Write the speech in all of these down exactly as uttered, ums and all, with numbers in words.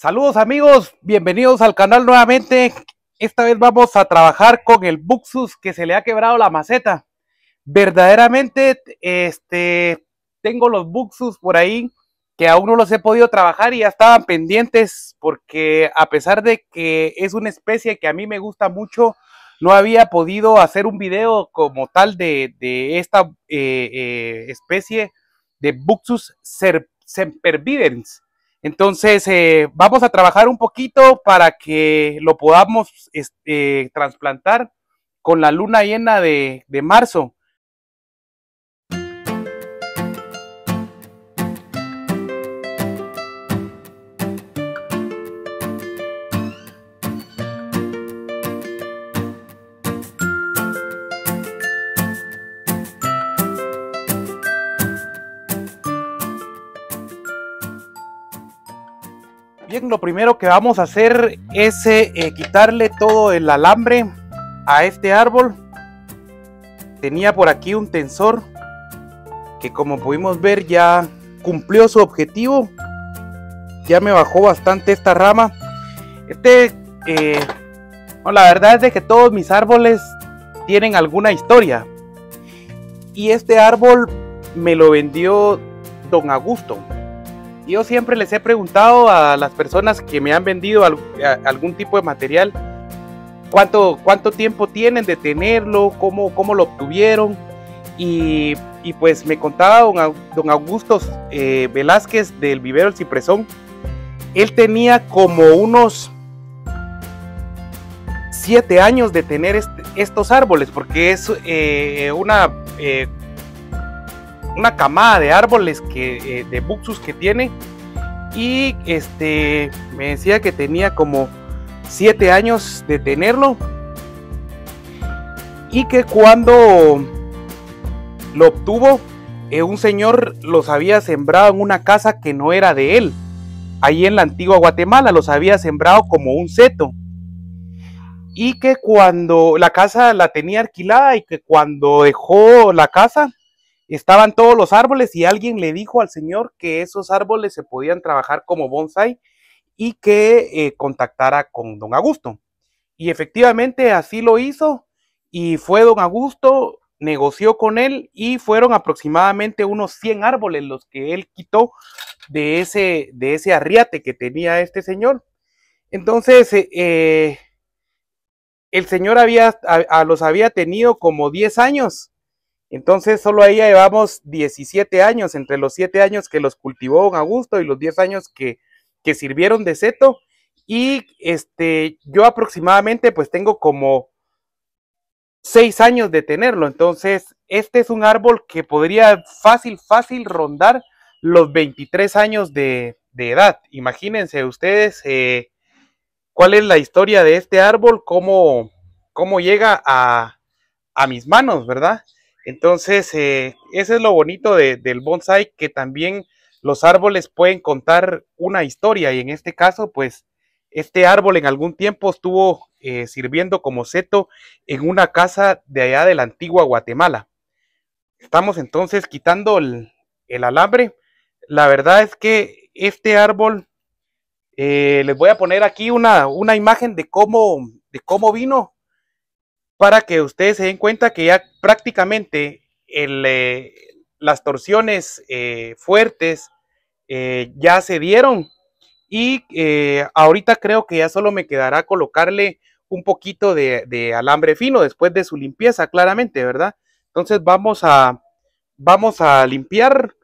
Saludos amigos, bienvenidos al canal nuevamente. Esta vez vamos a trabajar con el Buxus que se le ha quebrado la maceta. Verdaderamente, este, tengo los Buxus por ahí que aún no los he podido trabajar y ya estaban pendientes porque a pesar de que es una especie que a mí me gusta mucho, no había podido hacer un video como tal de, de esta eh, eh, especie de Buxus sempervirens. Entonces, eh, vamos a trabajar un poquito para que lo podamos este, trasplantar con la luna llena de, de marzo. Bien, lo primero que vamos a hacer es eh, quitarle todo el alambre a este árbol. Tenía por aquí un tensor que, como pudimos ver, ya cumplió su objetivo. Ya me bajó bastante esta rama. Este, eh, no, la verdad es de que todos mis árboles tienen alguna historia. Y este árbol me lo vendió don Augusto. Yo siempre les he preguntado a las personas que me han vendido algún tipo de material cuánto, cuánto tiempo tienen de tenerlo, cómo, cómo lo obtuvieron. Y, y pues me contaba don, don Augusto eh, Velázquez del vivero El Cipresón. Él tenía como unos siete años de tener este, estos árboles, porque es eh, una... Eh, una camada de árboles que, eh, de Buxus que tiene, y este me decía que tenía como siete años de tenerlo y que cuando lo obtuvo eh, un señor los había sembrado en una casa que no era de él, ahí en la antigua Guatemala. Los había sembrado como un seto y que cuando la casa la tenía alquilada y que cuando dejó la casa estaban todos los árboles y alguien le dijo al señor que esos árboles se podían trabajar como bonsai y que eh, contactara con don Augusto. Y efectivamente así lo hizo y fue don Augusto, negoció con él y fueron aproximadamente unos cien árboles los que él quitó de ese, de ese arriate que tenía este señor. Entonces eh, el señor había, a, a los había tenido como diez años. Entonces solo ahí llevamos diecisiete años, entre los siete años que los cultivó don Augusto y los diez años que, que sirvieron de seto. Y este, yo aproximadamente pues tengo como seis años de tenerlo. Entonces este es un árbol que podría fácil, fácil rondar los veintitrés años de, de edad. Imagínense ustedes eh, cuál es la historia de este árbol, cómo, cómo llega a, a mis manos, ¿verdad? Entonces, eh, eso es lo bonito de, del bonsai, que también los árboles pueden contar una historia, y en este caso, pues, este árbol en algún tiempo estuvo eh, sirviendo como seto en una casa de allá de la antigua Guatemala. Estamos entonces quitando el, el alambre. La verdad es que este árbol, eh, les voy a poner aquí una, una imagen de cómo, de cómo vino, para que ustedes se den cuenta que ya prácticamente el, eh, las torsiones eh, fuertes eh, ya se dieron, y eh, ahorita creo que ya solo me quedará colocarle un poquito de, de alambre fino después de su limpieza, claramente, ¿verdad? Entonces vamos a, vamos a limpiar,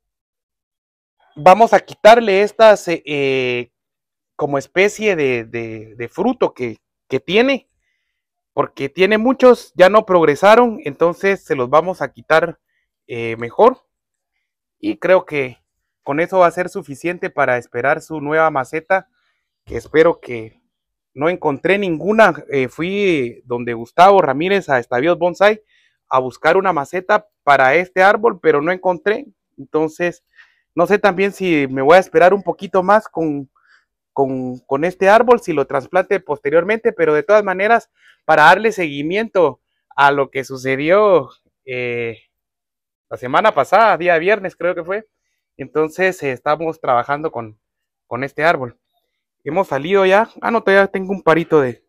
vamos a quitarle estas eh, como especie de, de, de fruto que, que tiene, porque tiene muchos, ya no progresaron, entonces se los vamos a quitar eh, mejor, y creo que con eso va a ser suficiente para esperar su nueva maceta, que espero que no encontré ninguna. Eh, fui donde Gustavo Ramírez a Estavíos Bonsai a buscar una maceta para este árbol, pero no encontré. Entonces no sé también si me voy a esperar un poquito más con Con, con este árbol, si lo trasplante posteriormente, pero de todas maneras, para darle seguimiento a lo que sucedió eh, la semana pasada, día viernes creo que fue. Entonces eh, estamos trabajando con, con este árbol. Hemos salido ya. Ah, no, todavía tengo un parito de,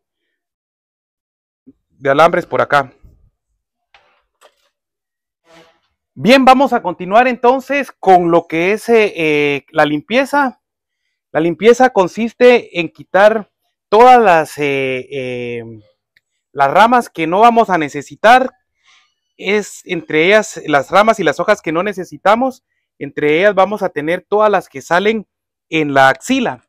de alambres por acá. Bien, vamos a continuar entonces con lo que es eh, eh, la limpieza. La limpieza consiste en quitar todas las, eh, eh, las ramas que no vamos a necesitar. Es entre ellas las ramas y las hojas que no necesitamos. Entre ellas vamos a tener todas las que salen en la axila.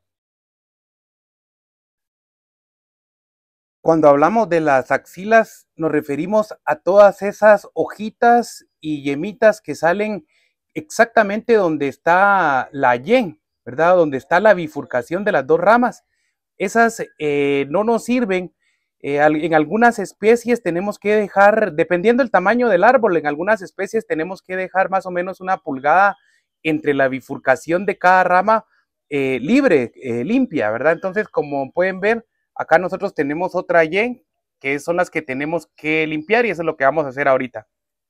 Cuando hablamos de las axilas, nos referimos a todas esas hojitas y yemitas que salen exactamente donde está la yen, ¿verdad? Donde está la bifurcación de las dos ramas. Esas eh, no nos sirven. Eh, en algunas especies tenemos que dejar, dependiendo del tamaño del árbol, en algunas especies tenemos que dejar más o menos una pulgada entre la bifurcación de cada rama eh, libre, eh, limpia, ¿verdad? Entonces, como pueden ver, acá nosotros tenemos otra Y, que son las que tenemos que limpiar y eso es lo que vamos a hacer ahorita.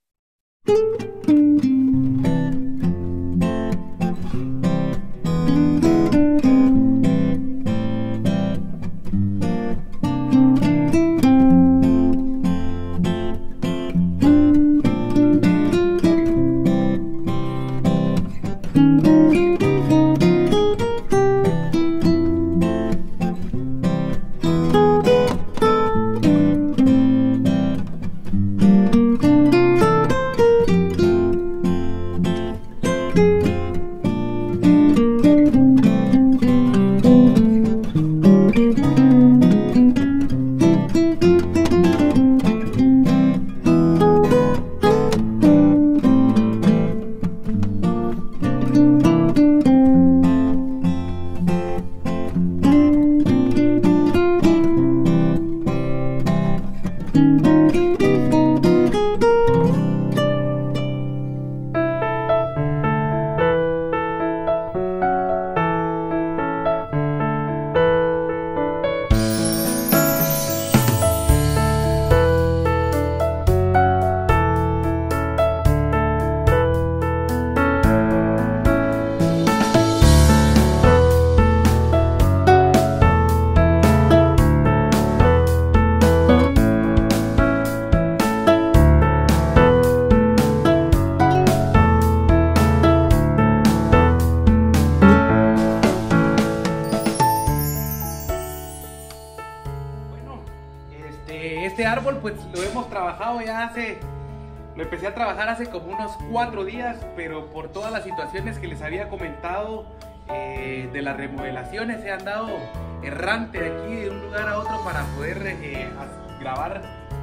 Este árbol pues lo hemos trabajado ya hace, lo empecé a trabajar hace como unos cuatro días, pero por todas las situaciones que les había comentado eh, de las remodelaciones he andado errante de aquí de un lugar a otro para poder eh, grabar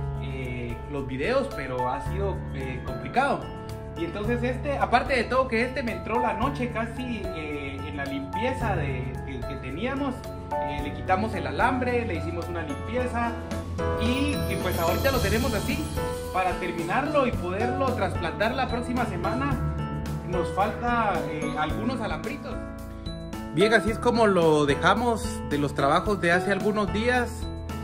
eh, los videos, pero ha sido eh, complicado. Y entonces este, aparte de todo que este me entró la noche casi eh, en la limpieza de, que, que teníamos, eh, le quitamos el alambre, le hicimos una limpieza. Y, y pues ahorita lo tenemos así. Para terminarlo y poderlo trasplantar la próxima semana nos falta eh, algunos alambritos. Bien, así es como lo dejamos de los trabajos de hace algunos días.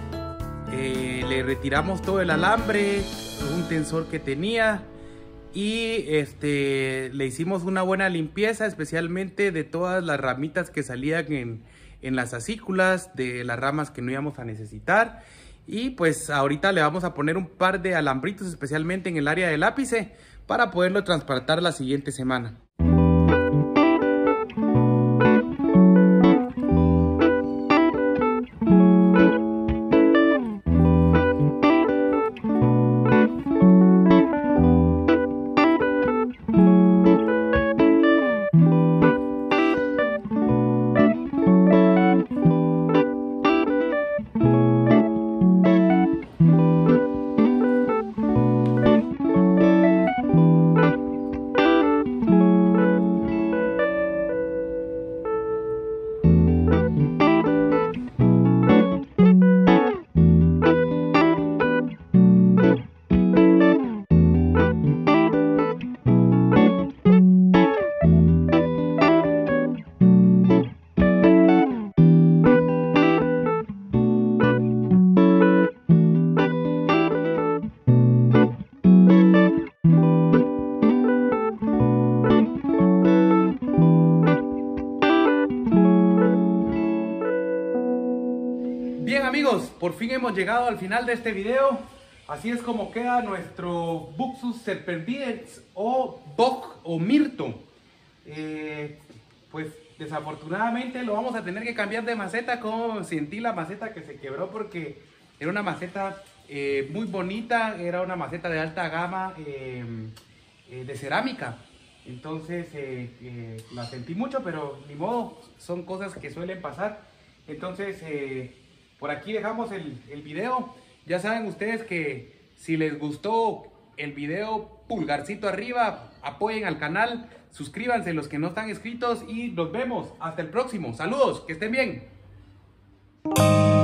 Eh, le retiramos todo el alambre, un tensor que tenía y este, le hicimos una buena limpieza, especialmente de todas las ramitas que salían en, en las acículas, de las ramas que no íbamos a necesitar. Y pues ahorita le vamos a poner un par de alambritos, especialmente en el área del ápice, para poderlo transportar la siguiente semana. bien amigos, por fin hemos llegado al final de este video. Así es como queda nuestro Buxus serpentiens o Boc o Mirto. Eh, pues desafortunadamente lo vamos a tener que cambiar de maceta. Como sentí la maceta que se quebró, porque era una maceta eh, muy bonita, era una maceta de alta gama eh, eh, de cerámica. Entonces eh, eh, la sentí mucho, pero ni modo, son cosas que suelen pasar. Entonces eh, por aquí dejamos el, el video. Ya saben ustedes que si les gustó el video, pulgarcito arriba, apoyen al canal, suscríbanse los que no están inscritos y nos vemos hasta el próximo. Saludos, que estén bien.